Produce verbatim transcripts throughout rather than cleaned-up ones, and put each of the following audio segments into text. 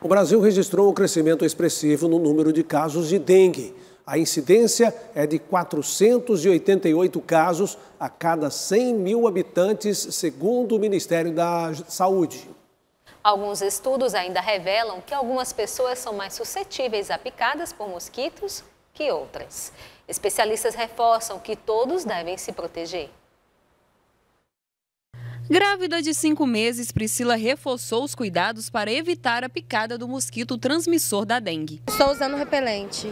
O Brasil registrou um crescimento expressivo no número de casos de dengue. A incidência é de quatrocentos e oitenta e oito casos a cada cem mil habitantes, segundo o Ministério da Saúde. Alguns estudos ainda revelam que algumas pessoas são mais suscetíveis a picadas por mosquitos que outras. Especialistas reforçam que todos devem se proteger. Grávida de cinco meses, Priscila reforçou os cuidados para evitar a picada do mosquito transmissor da dengue. Estou usando repelente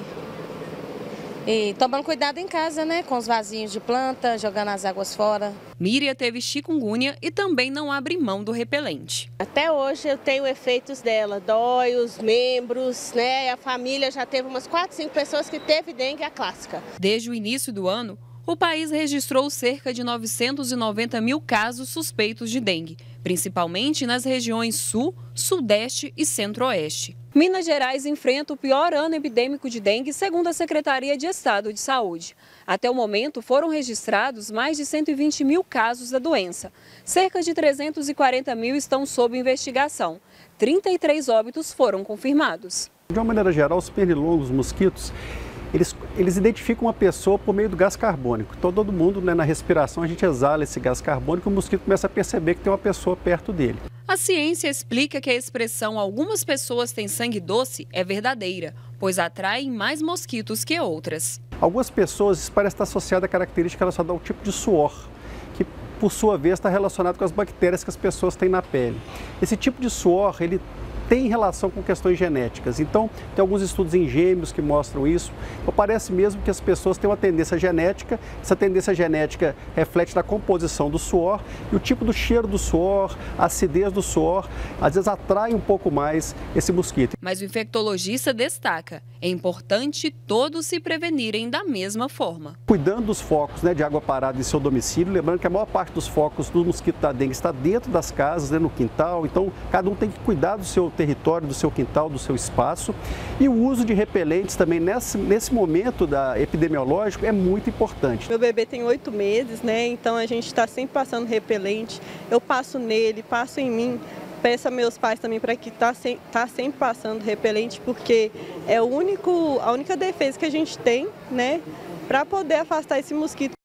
e tomando cuidado em casa, né, com os vasinhos de planta, jogando as águas fora. Miriam teve chikungunya e também não abre mão do repelente. Até hoje eu tenho efeitos dela, dói os membros, né, a família já teve umas quatro, cinco pessoas que teve dengue, a clássica. Desde o início do ano, o país registrou cerca de novecentos e noventa mil casos suspeitos de dengue, principalmente nas regiões Sul, Sudeste e Centro-Oeste. Minas Gerais enfrenta o pior ano epidêmico de dengue, segundo a Secretaria de Estado de Saúde. Até o momento, foram registrados mais de cento e vinte mil casos da doença. Cerca de trezentos e quarenta mil estão sob investigação. trinta e três óbitos foram confirmados. De uma maneira geral, os pernilongos, os mosquitos, Eles, eles identificam uma pessoa por meio do gás carbônico. Então, todo mundo, né, na respiração, a gente exala esse gás carbônico e o mosquito começa a perceber que tem uma pessoa perto dele. A ciência explica que a expressão "algumas pessoas têm sangue doce" é verdadeira, pois atraem mais mosquitos que outras. Algumas pessoas, isso parece estar associado à característica relacionada ao tipo de suor, que por sua vez está relacionado com as bactérias que as pessoas têm na pele. Esse tipo de suor, ele tem relação com questões genéticas. Então, tem alguns estudos em gêmeos que mostram isso. Então, parece mesmo que as pessoas têm uma tendência genética. Essa tendência genética reflete na composição do suor e o tipo do cheiro do suor, a acidez do suor, às vezes atrai um pouco mais esse mosquito. Mas o infectologista destaca: é importante todos se prevenirem da mesma forma. Cuidando dos focos, né, de água parada em seu domicílio, lembrando que a maior parte dos focos do mosquito da dengue está dentro das casas, né, no quintal. Então, cada um tem que cuidar do seu território, do seu quintal, do seu espaço. E o uso de repelentes também nesse, nesse momento da epidemiológico é muito importante. Meu bebê tem oito meses, né? Então a gente está sempre passando repelente. Eu passo nele, passo em mim. Peço a meus pais também para que tá, sem, tá sempre passando repelente, porque é o único, a única defesa que a gente tem, né, para poder afastar esse mosquito.